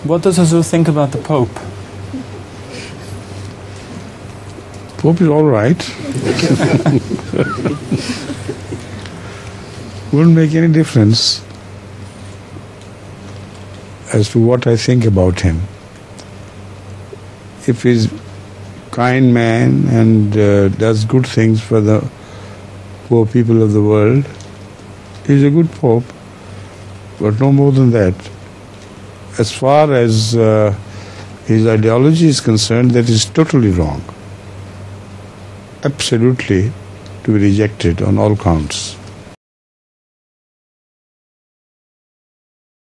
What does Hazur think about the Pope? Pope is all right. Wouldn't make any difference as to what I think about him. If he's a kind man and does good things for the poor people of the world, he's a good Pope, but no more than that. As far as his ideology is concerned, that is totally wrong. Absolutely to be rejected on all counts.